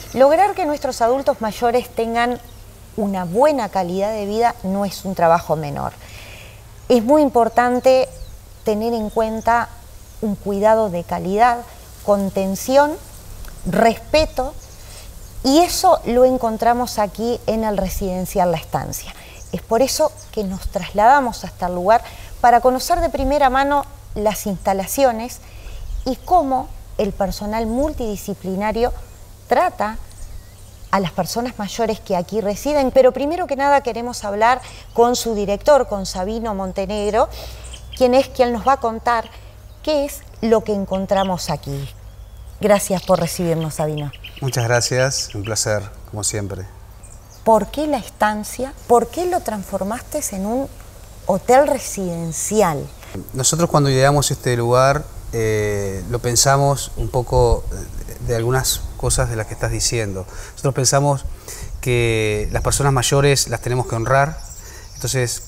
Lograr que nuestros adultos mayores tengan una buena calidad de vida no es un trabajo menor. Es muy importante tener en cuenta un cuidado de calidad, contención, respeto, y eso lo encontramos aquí en el residencial La Estancia. Es por eso que nos trasladamos hasta el lugar para conocer de primera mano las instalaciones y cómo el personal multidisciplinario trata a las personas mayores que aquí residen. Pero primero que nada queremos hablar con su director, con Sabino Montenegro, quien nos va a contar qué es lo que encontramos aquí. Gracias por recibirnos, Sabino. Muchas gracias, un placer, como siempre. ¿Por qué La Estancia? ¿Por qué lo transformaste en un hotel residencial? Nosotros cuando ideamos este lugar lo pensamos un poco de algunas cosas de las que estás diciendo. Nosotros pensamos que las personas mayores las tenemos que honrar. Entonces,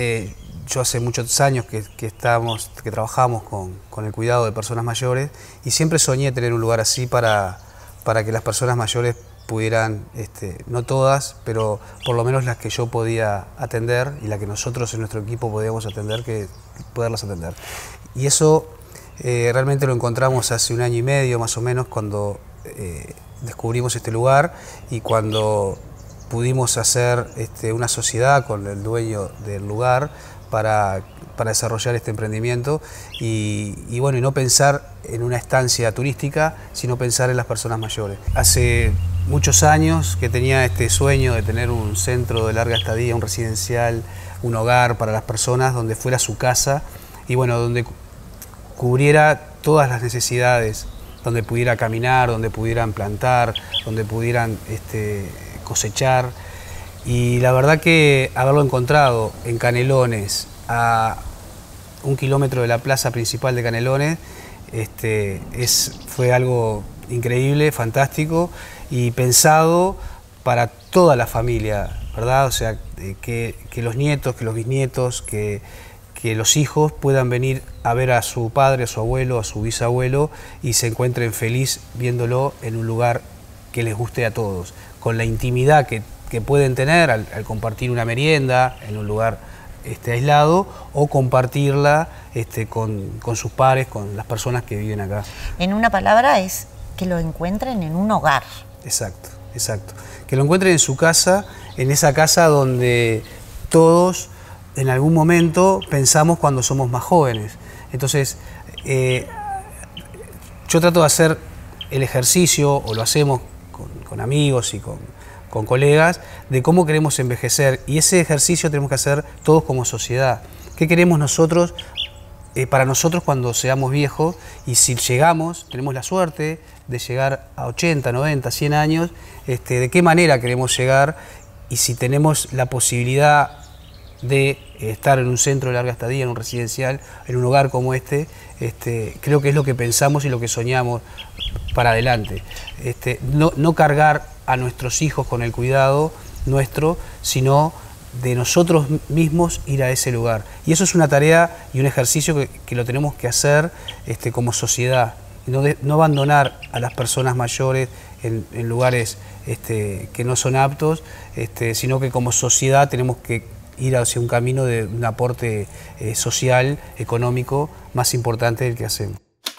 yo hace muchos años que trabajamos con el cuidado de personas mayores y siempre soñé tener un lugar así para que las personas mayores pudieran, no todas, pero por lo menos las que yo podía atender y las que nosotros en nuestro equipo podíamos atender, que poderlas atender. Y eso realmente lo encontramos hace 1 año y medio más o menos cuando descubrimos este lugar y cuando pudimos hacer una sociedad con el dueño del lugar para desarrollar este emprendimiento y bueno, y no pensar en una estancia turística, sino pensar en las personas mayores. Hace muchos años que tenía este sueño de tener un centro de larga estadía, un residencial, un hogar para las personas donde fuera su casa y bueno, donde cubriera todas las necesidades, donde pudiera caminar, donde pudieran plantar, donde pudieran cosechar. Y la verdad que haberlo encontrado en Canelones, a 1 kilómetro de la plaza principal de Canelones, fue algo increíble, fantástico y pensado para toda la familia, ¿verdad? O sea, que los nietos, que los bisnietos, que los hijos puedan venir a ver a su padre, a su abuelo, a su bisabuelo y se encuentren feliz viéndolo en un lugar que les guste a todos, con la intimidad que pueden tener al compartir una merienda en un lugar aislado o compartirla con sus pares, con las personas que viven acá. En una palabra es que lo encuentren en un hogar. Exacto, exacto. Que lo encuentren en su casa, en esa casa donde todos en algún momento pensamos cuando somos más jóvenes. Entonces, yo trato de hacer el ejercicio, o lo hacemos con amigos y con colegas, de cómo queremos envejecer. Y ese ejercicio tenemos que hacer todos como sociedad. ¿Qué queremos nosotros para nosotros cuando seamos viejos? Y si llegamos, tenemos la suerte de llegar a 80, 90, 100 años, ¿de qué manera queremos llegar? Y si tenemos la posibilidad de estar en un centro de larga estadía, en un residencial, en un hogar como creo que es lo que pensamos y lo que soñamos para adelante. No cargar a nuestros hijos con el cuidado nuestro, sino de nosotros mismos ir a ese lugar. Y eso es una tarea y un ejercicio que lo tenemos que hacer como sociedad. No abandonar a las personas mayores en lugares que no son aptos, sino que como sociedad tenemos que ir hacia un camino de un aporte social, económico, más importante del que hacemos.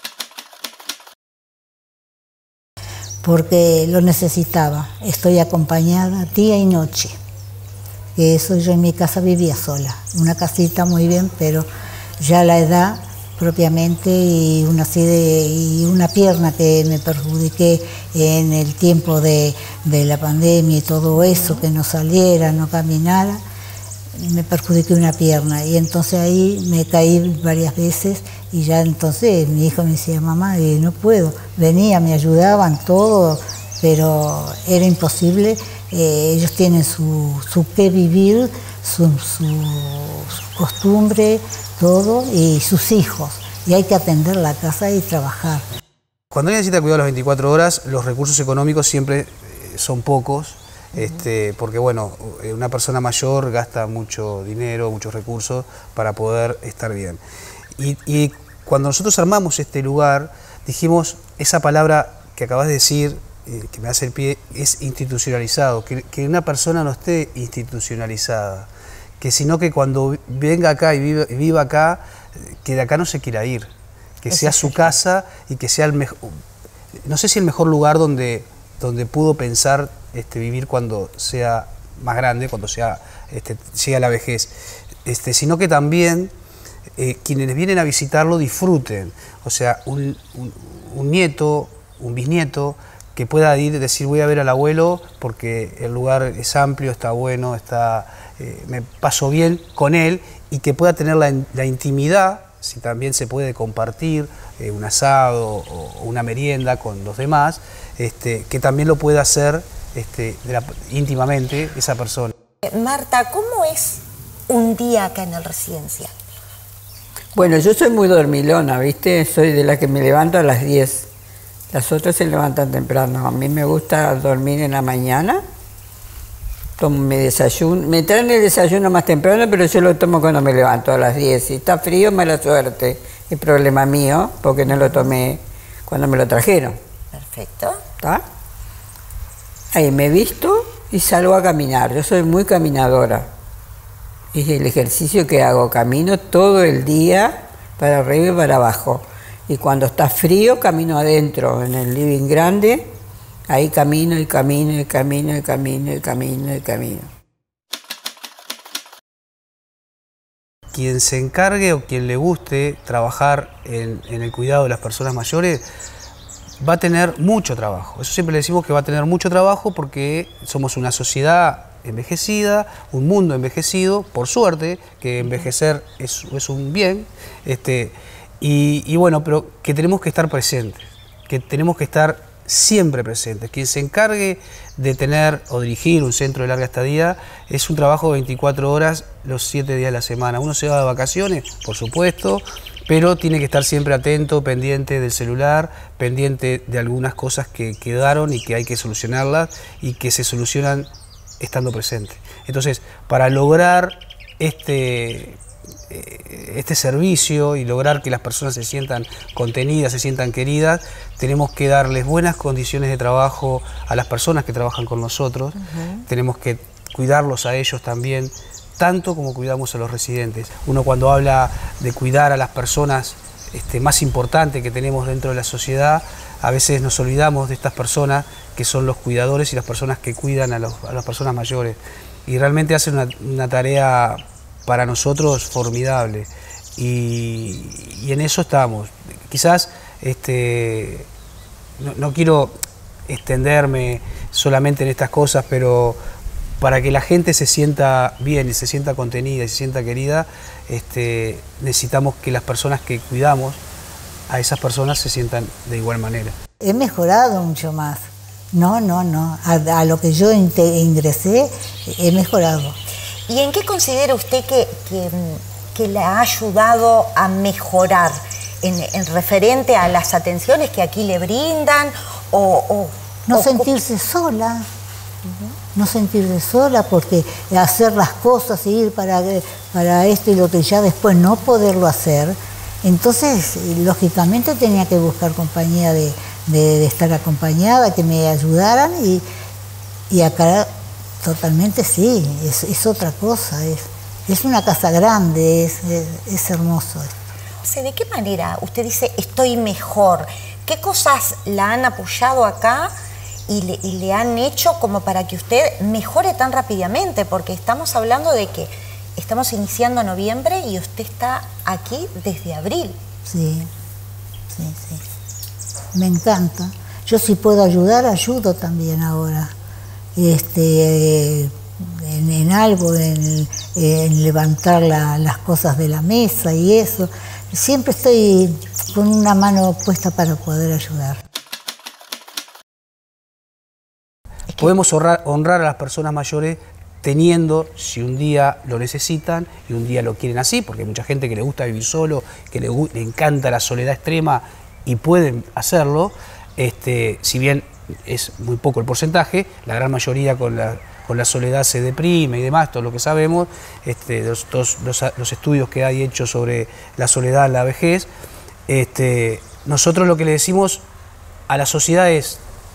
Porque lo necesitaba. Estoy acompañada día y noche. Eso yo en mi casa vivía sola. Una casita muy bien, pero ya la edad propiamente y una pierna que me perjudiqué en el tiempo de la pandemia y todo eso, que no saliera, no caminara, me perjudiqué una pierna y entonces ahí me caí varias veces y ya entonces mi hijo me decía, mamá, no puedo, venía, me ayudaban todo, pero era imposible. Ellos tienen su qué vivir, su costumbre, todo, y sus hijos, y hay que atender la casa y trabajar. Cuando alguien necesita cuidado las 24 horas, los recursos económicos siempre son pocos, porque bueno, una persona mayor gasta mucho dinero, muchos recursos para poder estar bien. Y cuando nosotros armamos este lugar, dijimos esa palabra que acabas de decir, que me hace el pie es institucionalizado, que una persona no esté institucionalizada, que sino que cuando venga acá y viva acá, que de acá no se quiera ir, que sea su casa y que sea el mejor, no sé si el mejor lugar donde pudo pensar vivir cuando sea más grande, cuando llegue a la vejez, sino que también quienes vienen a visitarlo disfruten, o sea, un nieto, un bisnieto, que pueda ir y decir voy a ver al abuelo porque el lugar es amplio, está bueno, me paso bien con él, y que pueda tener la intimidad, si también se puede compartir un asado o una merienda con los demás, que también lo pueda hacer íntimamente esa persona. Marta, ¿cómo es un día acá en el residencial? Bueno, yo soy muy dormilona, ¿viste? Soy de la que me levanto a las 10. Las otras se levantan temprano. A mí me gusta dormir en la mañana. Tomo mi desayuno. Me traen el desayuno más temprano, pero yo lo tomo cuando me levanto a las 10. Si está frío, mala suerte. Es problema mío, porque no lo tomé cuando me lo trajeron. Perfecto. ¿Está? Ahí me visto y salgo a caminar. Yo soy muy caminadora. Es el ejercicio que hago. Camino todo el día para arriba y para abajo. Y cuando está frío, camino adentro, en el living grande. Ahí camino y camino y camino y camino y camino y camino. Quien se encargue o quien le guste trabajar en el cuidado de las personas mayores va a tener mucho trabajo. Eso siempre le decimos, que va a tener mucho trabajo, porque somos una sociedad envejecida, un mundo envejecido, por suerte, que envejecer es un bien, y bueno, pero que tenemos que estar presentes, que tenemos que estar siempre presentes. Quien se encargue de tener o dirigir un centro de larga estadía es un trabajo de 24 horas los 7 días de la semana. Uno se va de vacaciones, por supuesto, pero tiene que estar siempre atento, pendiente del celular, pendiente de algunas cosas que quedaron y que hay que solucionarlas, y que se solucionan estando presente. Entonces, para lograr este servicio y lograr que las personas se sientan contenidas, se sientan queridas, tenemos que darles buenas condiciones de trabajo a las personas que trabajan con nosotros. Tenemos que cuidarlos a ellos también, tanto como cuidamos a los residentes. Uno, cuando habla de cuidar a las personas más importantes que tenemos dentro de la sociedad, a veces nos olvidamos de estas personas que son los cuidadores y las personas que cuidan a las personas mayores. Y realmente hacen una tarea para nosotros formidable, y en eso estamos. Quizás no quiero extenderme solamente en estas cosas, pero para que la gente se sienta bien y se sienta contenida y se sienta querida, necesitamos que las personas que cuidamos a esas personas se sientan de igual manera. He mejorado mucho más. No. A lo que yo ingresé, he mejorado. ¿Y en qué considera usted que le ha ayudado a mejorar en referente a las atenciones que aquí le brindan? No sentirse sola. No sentirse sola, porque hacer las cosas, ir para esto y lo que ya después no poderlo hacer. Entonces, lógicamente tenía que buscar compañía de estar acompañada, que me ayudaran, y acá totalmente sí, es otra cosa, es una casa grande, es hermoso esto. O sea, ¿de qué manera usted dice estoy mejor? ¿Qué cosas la han apoyado acá y le han hecho como para que usted mejore tan rápidamente? Porque estamos hablando de que estamos iniciando noviembre y usted está aquí desde abril. Sí. Me encanta. Yo, si puedo ayudar, ayudo también ahora. En algo, en levantar las cosas de la mesa y eso. Siempre estoy con una mano puesta para poder ayudar. Podemos honrar a las personas mayores teniendo, si un día lo necesitan y un día lo quieren así, porque hay mucha gente que le gusta vivir solo, que le encanta la soledad extrema y pueden hacerlo, si bien es muy poco el porcentaje, la gran mayoría con la soledad se deprime y demás, todo lo que sabemos, los estudios que hay hechos sobre la soledad en la vejez. Nosotros lo que le decimos a la sociedad es: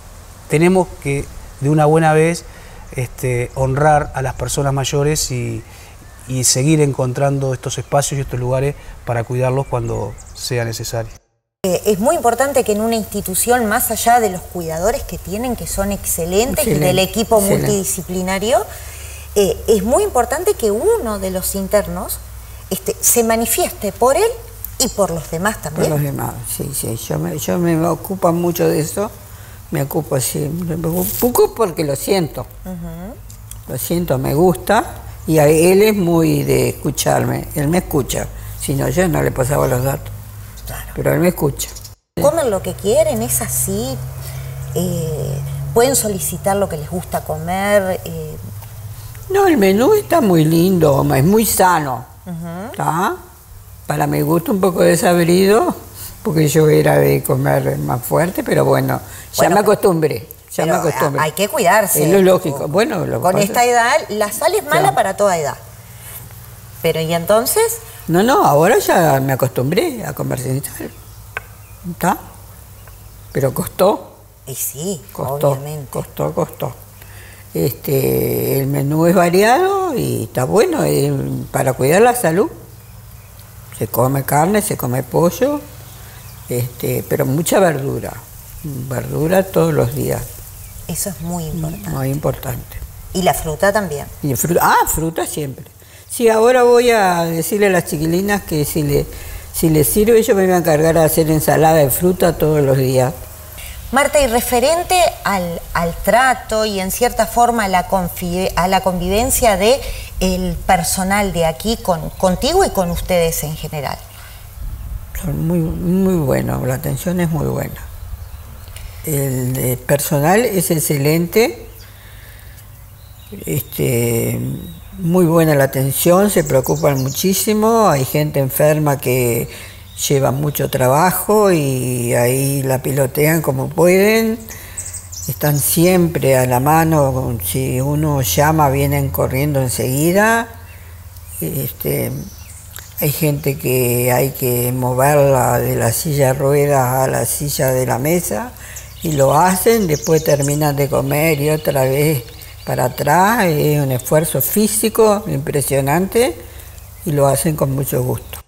tenemos que de una buena vez honrar a las personas mayores y seguir encontrando estos espacios y estos lugares para cuidarlos cuando sea necesario. Es muy importante que en una institución, más allá de los cuidadores que tienen, que son excelentes, y del equipo multidisciplinario, es muy importante que uno de los internos se manifieste por él y por los demás también. Por los demás, sí. Yo me ocupo mucho de eso, me ocupo un poco porque lo siento. Lo siento, me gusta, y él es muy de escucharme, él me escucha, si no yo no le pasaba los datos, claro. Pero él me escucha. Comen lo que quieren, es así, pueden solicitar lo que les gusta comer. No, el menú está muy lindo, es muy sano, ¿está? Para mi gusto un poco desabrido, porque yo era de comer más fuerte, pero bueno, ya me acostumbré. Hay que cuidarse. Es lo lógico. Bueno, con esta edad, la sal es mala para toda edad. Pero ¿y entonces? No, ahora ya me acostumbré a comer sin sal. ¿Está? Pero costó. Y sí, costó, obviamente. Costó. El menú es variado y está bueno para cuidar la salud. Se come carne, se come pollo, pero mucha verdura. Verdura todos los días. Eso es muy importante. Muy importante. ¿Y la fruta también? Y fruta siempre. Sí, ahora voy a decirle a las chiquilinas que si les sirve, yo me voy a encargar de hacer ensalada de fruta todos los días. Marta, y referente al trato y en cierta forma a la convivencia del personal de aquí contigo y con ustedes en general. Son muy buenos, la atención es muy buena. El personal es excelente, muy buena la atención, se preocupan muchísimo, hay gente enferma que lleva mucho trabajo y ahí la pilotean como pueden, están siempre a la mano, si uno llama vienen corriendo enseguida. Hay gente que hay que moverla de la silla de ruedas a la silla de la mesa y lo hacen, después terminan de comer y otra vez para atrás, es un esfuerzo físico impresionante y lo hacen con mucho gusto.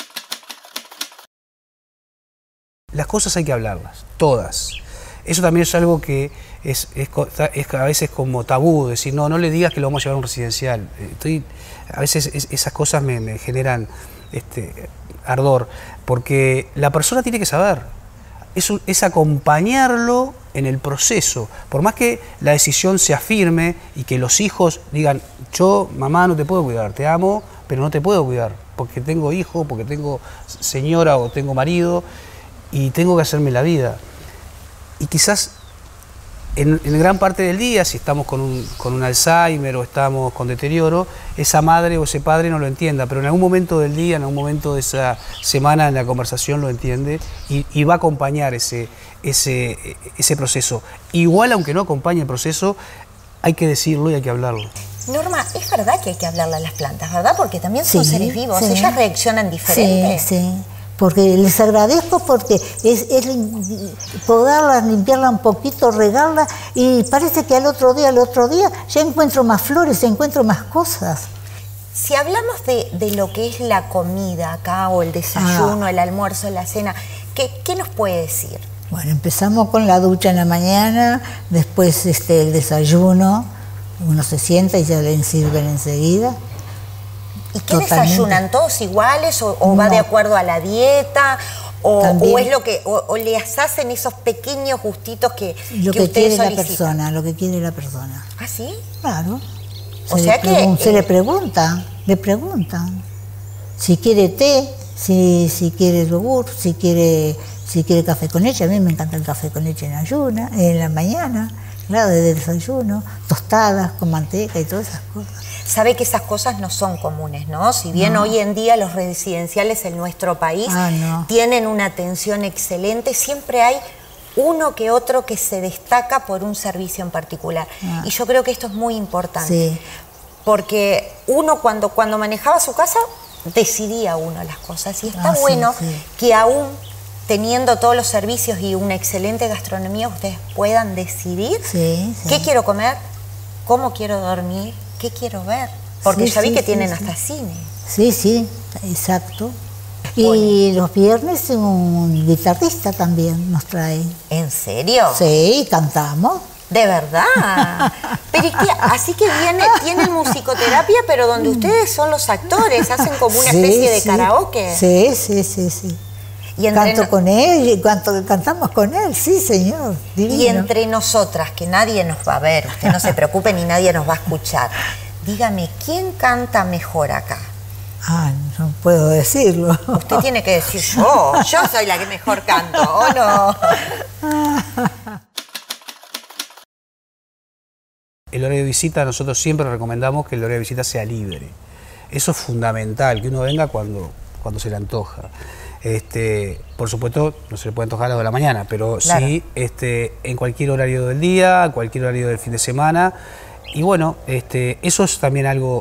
Las cosas hay que hablarlas, todas. Eso también es algo que es a veces como tabú, decir, no le digas que lo vamos a llevar a un residencial. A veces esas cosas me generan ardor, porque la persona tiene que saber. Es acompañarlo en el proceso. Por más que la decisión sea firme y que los hijos digan, yo, mamá, no te puedo cuidar, te amo, pero no te puedo cuidar, porque tengo hijo, porque tengo señora o tengo marido, y tengo que hacerme la vida. Y quizás en gran parte del día, si estamos con un Alzheimer o estamos con deterioro, esa madre o ese padre no lo entienda, pero en algún momento del día, en algún momento de esa semana en la conversación lo entiende y va a acompañar ese proceso. Igual, aunque no acompañe el proceso, hay que decirlo y hay que hablarlo. Norma, es verdad que hay que hablarle a las plantas, ¿verdad? Porque también son seres vivos, ellas reaccionan diferente. Sí. Porque les agradezco porque es podarla, limpiarla un poquito, regarla y parece que al otro día ya encuentro más flores, encuentro más cosas. Si hablamos de lo que es la comida acá o el desayuno, el almuerzo, la cena, ¿qué nos puede decir? Bueno, empezamos con la ducha en la mañana, después el desayuno, uno se sienta y ya le sirven enseguida. ¿Y qué desayunan? ¿Todos iguales o va de acuerdo a la dieta? ¿O es lo que les hacen esos pequeños gustitos que ustedes solicitan? Lo que quiere la persona. ¿Ah, sí? Claro. Se le preguntan si quiere té, si quiere yogur, si quiere café con leche. A mí me encanta el café con leche en la mañana, claro, de desayuno, tostadas con manteca y todas esas cosas. Sabe que esas cosas no son comunes, ¿no? Si bien hoy en día los residenciales en nuestro país tienen una atención excelente, siempre hay uno que otro que se destaca por un servicio en particular. Y yo creo que esto es muy importante. Sí. Porque uno cuando manejaba su casa, decidía uno las cosas. Y está bueno que aún teniendo todos los servicios y una excelente gastronomía, ustedes puedan decidir Sí, sí. qué quiero comer, cómo quiero dormir, qué quiero ver. Porque Sí, ya vi sí, que sí, tienen sí. hasta cine. Sí, sí, exacto. Y los viernes un guitarrista también nos trae. ¿En serio? Sí, cantamos. ¿De verdad? Pero es que, así que tienen musicoterapia, pero donde ustedes son los actores, hacen como una Sí, especie de sí. karaoke. Sí, sí, sí, sí. Y Canto con él y cantamos con él, sí, señor. Divino. Y entre nosotras, que nadie nos va a ver, usted no se preocupe ni nadie nos va a escuchar. Dígame, ¿quién canta mejor acá? Ah, no puedo decirlo. Usted tiene que decir yo soy la que mejor canto, ¿o no? El horario de visita, nosotros siempre recomendamos que el horario de visita sea libre. Eso es fundamental, que uno venga cuando se le antoja. Por supuesto, no se le puede antojar a las 2 de la mañana, pero Claro. sí en cualquier horario del día, cualquier horario del fin de semana. Y bueno, eso es también algo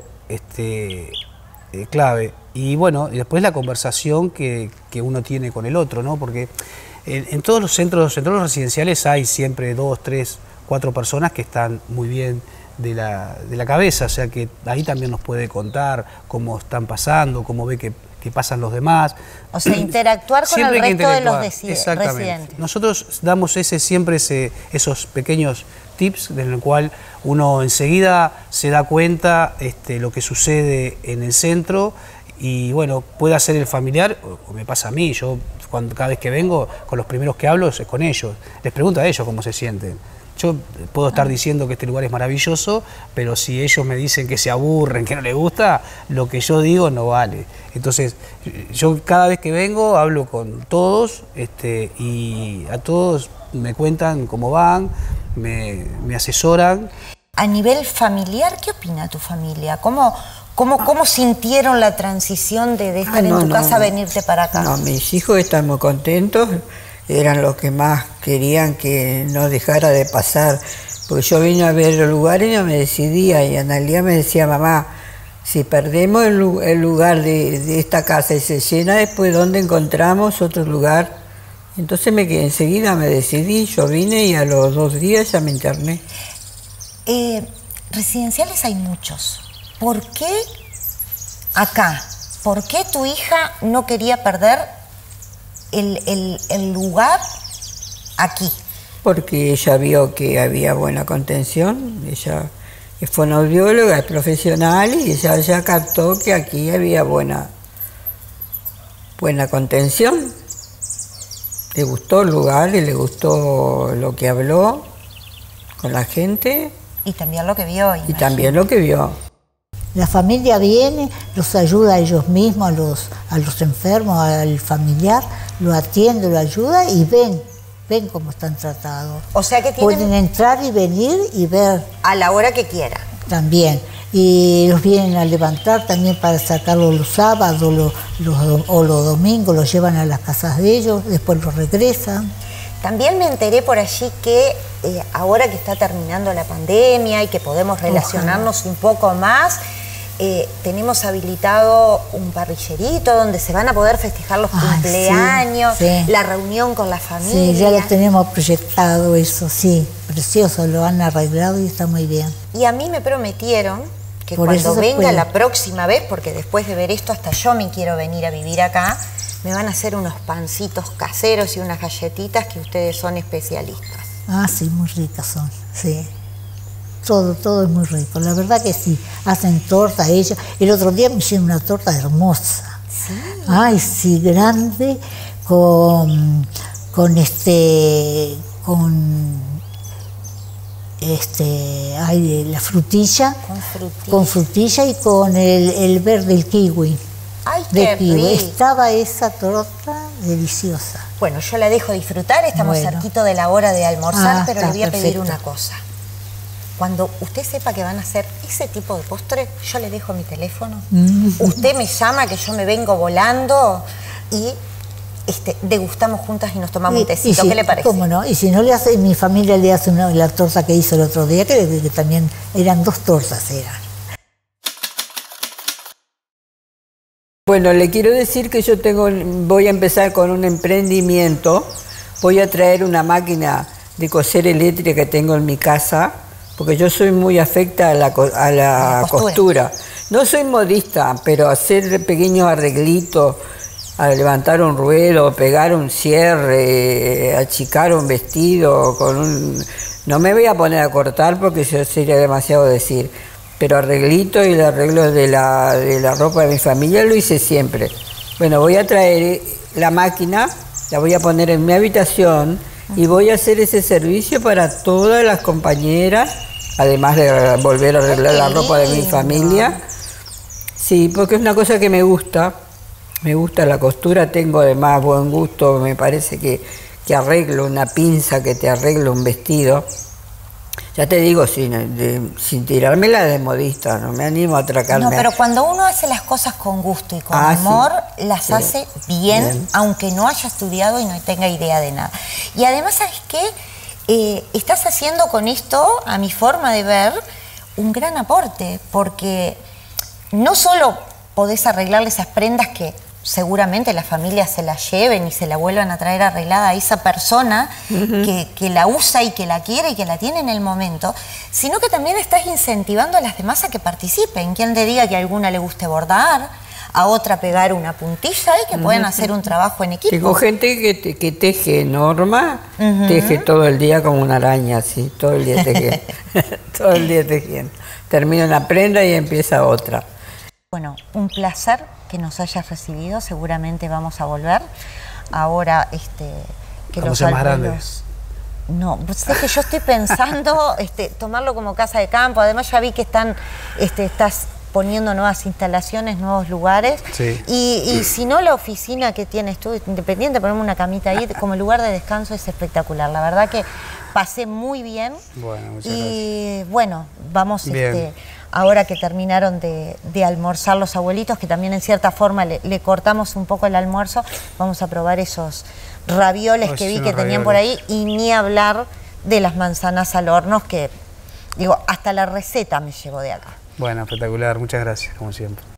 clave. Y bueno, y después la conversación que uno tiene con el otro, ¿no? Porque en todos los centros residenciales hay siempre 2, 3, 4 personas que están muy bien de la cabeza, o sea que ahí también nos puede contar cómo están pasando, cómo ve que pasan los demás. O sea, interactuar con Siempre el hay que resto de los interactuar, exactamente. residentes. Nosotros damos siempre esos pequeños tips en el cual uno enseguida se da cuenta lo que sucede en el centro y bueno, puede ser el familiar, o me pasa a mí, yo cada vez que vengo, con los primeros que hablo es con ellos, les pregunto a ellos cómo se sienten. Yo puedo estar diciendo que este lugar es maravilloso, pero si ellos me dicen que se aburren, que no les gusta, lo que yo digo no vale. Entonces, yo cada vez que vengo hablo con todos y a todos me cuentan cómo van, me asesoran. A nivel familiar, ¿qué opina tu familia? ¿Cómo sintieron la transición de estar en tu casa a venirte para acá? No, mis hijos están muy contentos, eran los que más querían que no dejara de pasar, porque yo vine a ver el lugar y no me decidía, y Analía me decía, mamá, si perdemos el lugar de esta casa y se llena, después ¿dónde encontramos otro lugar? Entonces enseguida me decidí, yo vine y a los 2 días ya me interné. Residenciales hay muchos. ¿Por qué acá? ¿Por qué tu hija no quería perder el lugar aquí? Porque ella vio que había buena contención, ella es fonoaudióloga, es profesional y ella ya captó que aquí había buena contención. Le gustó el lugar y le gustó lo que habló con la gente. Y también lo que vio. Y también lo que vio. La familia viene, los ayuda a ellos mismos, a los enfermos, al familiar, lo atiende, lo ayuda y ven cómo están tratados. O sea que pueden entrar y venir y ver. A la hora que quieran. También. Y los vienen a levantar también para sacarlos los sábados o los domingos, los llevan a las casas de ellos, después los regresan. También me enteré por allí que ahora que está terminando la pandemia y que podemos relacionarnos un poco más, tenemos habilitado un parrillerito donde se van a poder festejar los cumpleaños, sí. La reunión con la familia. Sí, ya lo tenemos proyectado eso, sí, precioso, lo han arreglado y está muy bien. Y a mí me prometieron que Por cuando venga puede. la próxima vez, porque después de ver esto hasta yo me quiero venir a vivir acá, me van a hacer unos pancitos caseros y unas galletitas que ustedes son especialistas. Ah, sí, muy ricas son, sí. Todo es muy rico, la verdad que sí. Hacen torta ellos. El otro día me hicieron una torta hermosa. Sí. Ay, sí, grande, con la frutilla. Con frutilla y con el verde, el kiwi. ¡Ay, de qué kiwi. rico! Estaba esa torta deliciosa. Bueno, yo la dejo disfrutar, estamos cerquito de la hora de almorzar, pero le voy a pedir una cosa. Cuando usted sepa que van a hacer ese tipo de postre, yo le dejo mi teléfono. Usted me llama, que yo me vengo volando y degustamos juntas y nos tomamos un tecito. ¿Qué le parece? ¿Cómo no? Y si no le hace, mi familia le hace la torta que hizo el otro día, que también eran 2 tortas, eran. Bueno, le quiero decir que yo voy a empezar con un emprendimiento. Voy a traer una máquina de coser eléctrica que tengo en mi casa, porque yo soy muy afecta a la costura. No soy modista, pero hacer pequeños arreglitos, a levantar un ruedo, pegar un cierre, achicar un vestido, no me voy a poner a cortar porque eso sería demasiado decir, pero arreglito y el arreglo de la ropa de mi familia lo hice siempre. Bueno, voy a traer la máquina, la voy a poner en mi habitación y voy a hacer ese servicio para todas las compañeras, además de volver a arreglar la ropa de mi familia. Sí, porque es una cosa que me gusta la costura, tengo además buen gusto, me parece que arreglo una pinza, que te arreglo un vestido. Ya te digo, sin tirármela de modista, no me animo a atracarme. No, pero cuando uno hace las cosas con gusto y con amor, sí, las hace bien, aunque no haya estudiado y no tenga idea de nada. Y además, ¿sabes qué? Estás haciendo con esto, a mi forma de ver, un gran aporte, porque no solo podés arreglarle esas prendas que seguramente las familias se la lleven y se la vuelvan a traer arreglada a esa persona que la usa y que la quiere y que la tiene en el momento, sino que también estás incentivando a las demás a que participen. Quien te diga que a alguna le guste bordar, a otra pegar una puntilla y que puedan hacer un trabajo en equipo. Tengo gente que teje, Norma, teje todo el día como una araña, así, todo el día tejiendo. Todo el día tejiendo. Termina una prenda y empieza otra. Bueno, un placer que nos hayas recibido, seguramente vamos a volver. Ahora, que vamos los a ser más alumnos... grandes. No, pues es que yo estoy pensando tomarlo como casa de campo. Además ya vi que estás poniendo nuevas instalaciones, nuevos lugares. Sí. Y si no, la oficina que tienes tú, independiente, ponemos una camita ahí, como lugar de descanso es espectacular. La verdad que pasé muy bien. Bueno, muchas gracias. Bueno, vamos ahora que terminaron de almorzar los abuelitos, que también en cierta forma le cortamos un poco el almuerzo, vamos a probar esos ravioles que vi que tenían por ahí, y ni hablar de las manzanas al horno, que digo, hasta la receta me llegó de acá. Bueno, espectacular, muchas gracias, como siempre.